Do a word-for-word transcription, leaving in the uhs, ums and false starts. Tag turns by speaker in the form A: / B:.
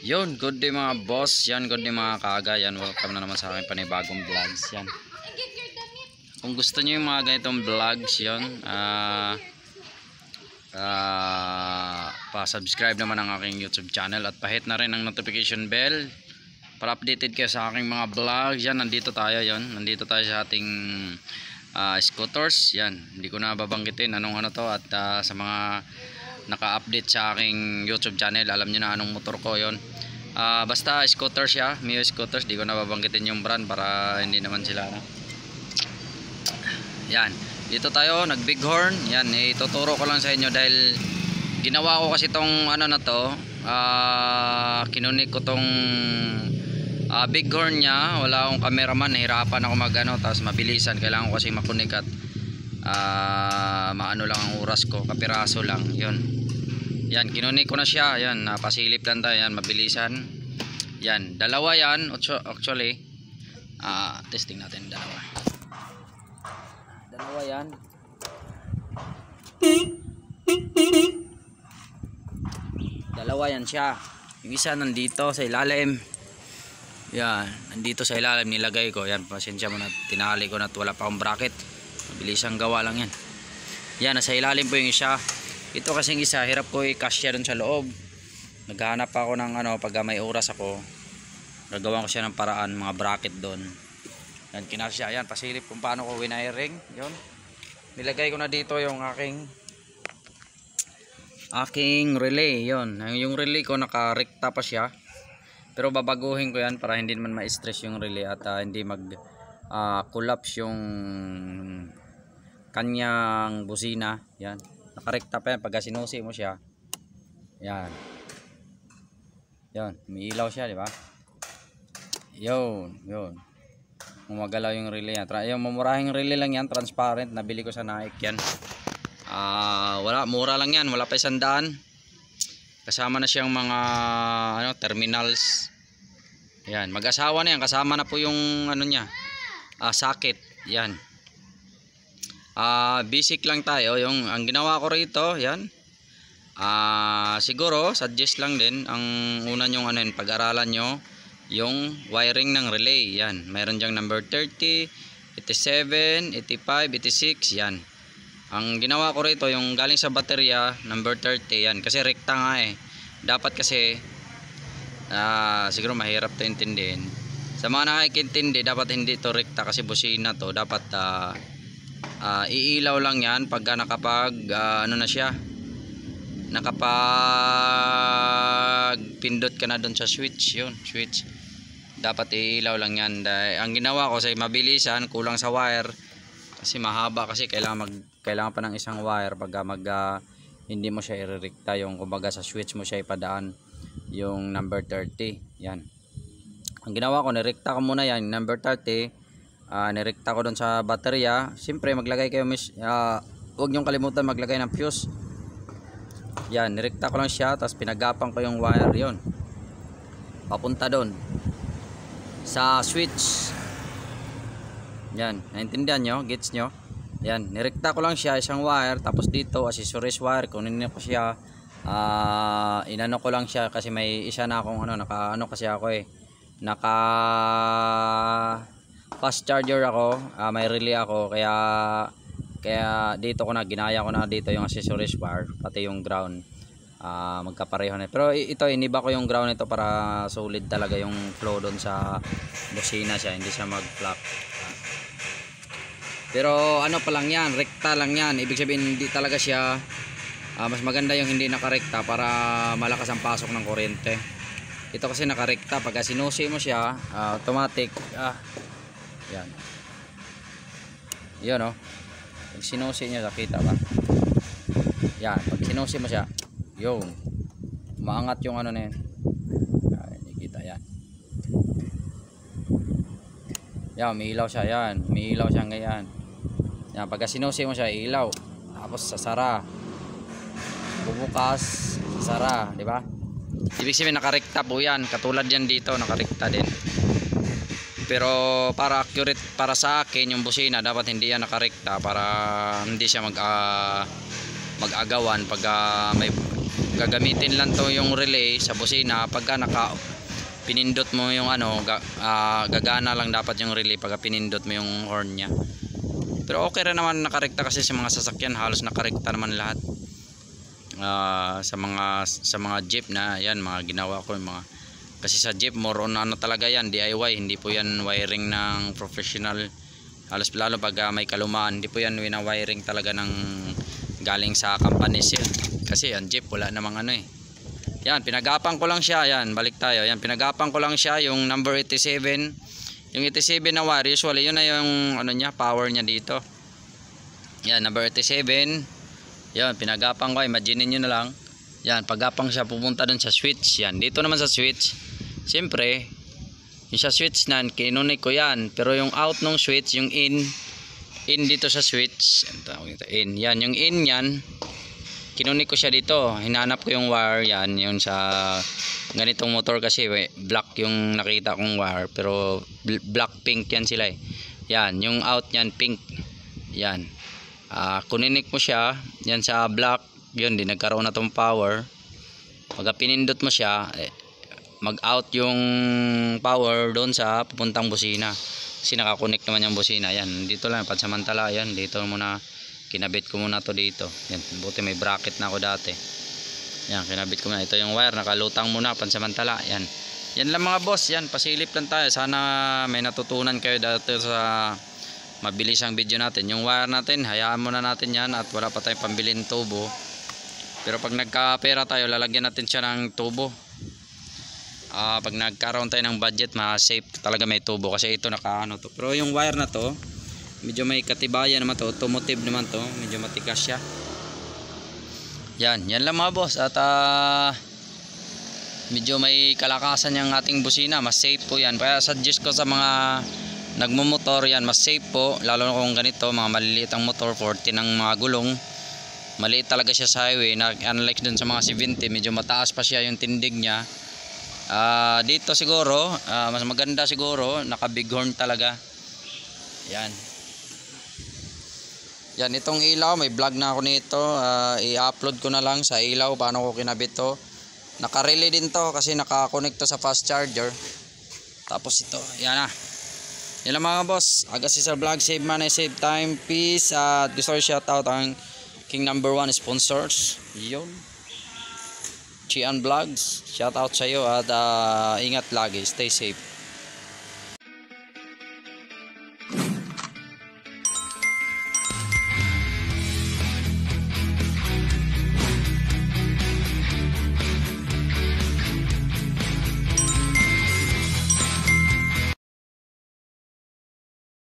A: Yun, good day mga boss. Yan, good day mga kaaga. Yan, welcome na naman sa aking panibagong vlogs. Yan. Kung gusto niyo yung mga ganitong vlogs, yun, ah, uh, uh, pa-subscribe naman ang aking YouTube channel at pa-hit na rin ang notification bell para updated kayo sa aking mga vlogs. Yan, nandito tayo, yun. Nandito tayo sa ating uh, scooters. Yan, hindi ko na babanggitin anong ano to at uh, sa mga naka-update sa aking YouTube channel, alam niyo na anong motor ko yon. Uh, basta scooter siya, Mio scooters, di ko na babanggitin yung brand para hindi naman sila na. Yan, dito tayo nag bighorn. Yan, ituturo ko lang sa inyo dahil ginawa ko kasi tong ano na to, uh, kinunik ko tong uh, bighorn nya. Wala akong cameraman, nahirapan ako mag ano, tapos mabilisan, kailangan ko kasi makunik at Uh, maano lang ang oras ko, kapiraso lang yun. Yan, kinunik ko na siya. Yan, napasilip lang tayo. Yan, mabilisan. Yan, dalawa yan actually. uh, testing natin dalawa dalawa yan. Dalawa yan siya. Yung isa nandito sa ilalim. Yan, nandito sa ilalim nilagay ko. Yan, pasensya mo na, tinali ko na at wala pa akong bracket. Mabilisang gawa lang yan. Yan, nasa ilalim po yung isa. Ito kasing isa, hirap ko i-cash doon sa loob. Naghahanap pa ako ng ano, pag may oras ako, gagawan ko siya ng paraan, mga bracket doon. Yan, kinasya. Yan, pasilip kung paano ko winiring. Yun, nilagay ko na dito yung aking aking relay. Yun, yung relay ko nakarekta pa siya, pero babaguhin ko yan para hindi naman ma-stress yung relay at uh, hindi mag uh, collapse yung kanyang busina. Yan, nakarekta pa yan. Pagka sinusi mo siya, yan, yan, may ilaw siya, di ba? Yun, yun, gumagalaw yung relay yan. Yung mamurahing relay lang yan, transparent, nabili ko sa Nike yan. Uh, wala, mura lang yan, wala pa isang daan. Kasama na siyang mga ano, terminals. Yan, mag-asawa na yan, kasama na po yung ano niya, uh, socket. Yan, uh, basic lang tayo. Yung ang ginawa ko rito, yan, uh, siguro suggest lang din, ang una nyong ano, pag-aralan nyo yung wiring ng relay. Yan, mayroon dyang number thirty, eighty-seven, eighty-five, eighty-six. Yan, ang ginawa ko rito yung galing sa baterya, number thirty. Yan, kasi rekta nga eh. Dapat kasi uh, siguro mahirap to intindihin sa mga nakikintindi, dapat hindi to rekta kasi busina to. Dapat uh, uh, iilaw lang yan pagka nakapag uh, ano na siya, nakapag pindot ka na doon sa switch. Yun, switch, dapat iilaw lang yan. Dahil ang ginawa ko sa mabilisan, kulang sa wire kasi mahaba, kasi kailangan mag kailangan pa ng isang wire pagka mag uh, hindi mo siya irerekta, yung kumbaga sa switch mo siya ipadaan yung number thirty. Yan, ang ginawa ko, nirekta ko muna yan, number thirty. Uh, nirekta ko doon sa baterya. Siyempre maglagay kayo, uh, huwag nyong kalimutan maglagay ng fuse. Yan, nirekta ko lang siya, tapos pinagapang ko yung wire yon papunta doon sa switch. Yan, naintindihan nyo? Gets nyo? Yan, nirekta ko lang siya, isang wire. Tapos dito, accessories wire, kunin ko siya, uh, inano ko lang siya kasi may isa na akong ano, naka ano kasi ako eh, naka fast charger ako, uh, may relay ako, kaya kaya dito ko na, ginaya ko na dito yung accessories wire, pati yung ground, uh, magkapareho na. Pero ito, iniba ko yung ground ito para solid talaga yung flow doon sa busina siya, hindi siya mag flap. Pero ano pa lang yan, rekta lang yan, ibig sabihin hindi talaga siya, uh, mas maganda yung hindi nakarekta para malakas ang pasok ng kuryente. Ito kasi nakarekta, pagka sinusi mo siya, uh, automatic, ah, yan, yun o, oh. Pag sinusi nyo, nakita ba? Yan, pag sinusi mo siya, yun, maangat yung ano na yun. Yan, nakita yan. Yan, may ilaw siya, yan, may ilaw siya ngayon. Yan, pagka sinusi mo siya, ilaw, tapos sasara, bubukas, sasara, di ba? Ibig sabihin nakarekta po yan, katulad yan dito, nakarekta din. Pero para accurate para sa akin yung busina, dapat hindi yan nakarekta para hindi siya mag uh, mag-agawan pag uh, may gagamitin lang to yung relay sa busina pagka naka pinindot mo yung ano, ga, uh, gagana lang dapat yung relay pagka pinindot mo yung horn nya. Pero okay rin naman, nakarekta kasi sa mga sasakyan, halos nakarekta naman lahat. Uh, sa mga sa mga jeep na yan, mga ginawa ko yung mga, kasi sa jeep more on ano talaga yan, D I Y, hindi po yan wiring ng professional. Halos lalo pag uh, may kalumaan, hindi po yan wina-wiring talaga ng galing sa company seal. Kasi yan jeep wala namang ano eh. Yan, pinagapang ko lang siya. Yan, balik tayo. Yan, pinagapang ko lang siya yung number eighty-seven. Yung eighty-seven na wire, usually yun na yung ano niya, power niya dito. Yan, number eighty-seven. Yan, pinagapang ko. Imagine niyo na lang. Yan, paggapang siya pupunta dun sa switch. Yan, dito naman sa switch. Siyempre, yung sa switch na kinunik ko yan. Pero yung out ng switch, yung in, in dito sa switch. In. Yan, yung in yan. Kinunik ko siya dito, hinanap ko yung wire yan, yung sa ganitong motor kasi black yung nakita kong wire, pero black pink yan sila eh. Yan, yung out yan pink. Yan. Ah, uh, kuninik mo siya yan sa black, yun din nagkaroon na tong power. Pag pinindot mo siya, eh, mag-out yung power doon sa pupuntang busina. Kasi nakakunik naman yung busina. Yan, dito lang pansamantala yan, dito muna kinabit ko muna to dito. Yan, buti may bracket na ako dati. Yan, kinabit ko muna. Ito yung wire, nakalutang muna pansamantala. Yan. Yan lang mga boss, yan, pasilip lang tayo. Sana may natutunan kayo dito sa mabilis ang video natin. Yung wire natin, hayaan muna natin yan at wala pa tayong pambilin tubo. Pero pag nagkapera tayo, lalagyan natin siya ng tubo. Uh, pag nagkaroon tayo ng budget, ma-safe talaga may tubo kasi ito nakaano to. Pero yung wire na to, medyo may katibayan naman to, automotive naman to, medyo matigas siya. Yan, yan lang mga boss. At uh, medyo may kalakasan yung ating busina, mas safe po yan. Kaya suggest ko sa mga nagmumotor yan, mas safe po, lalo na kung ganito, mga maliliit ang motor, forty ng mga gulong. Maliit talaga siya sa highway, na, unlike dun sa mga seventy, medyo mataas pa siya yung tindig niya. Uh, dito siguro, uh, mas maganda siguro, naka big horn talaga. Yan. Yan, itong ilaw, may vlog na ako nito. Uh, i-upload ko na lang sa ilaw paano ko kinabit to. Naka-relay din to kasi naka-connect to sa fast charger. Tapos ito, yan na. Yan lang mga boss. Agassi sa vlog, save money, save time, peace. At uh, gusto ko shout out ang King number one sponsors. Yun. Chian Vlogs. Shout out sa iyo at uh, ingat lagi. Stay safe.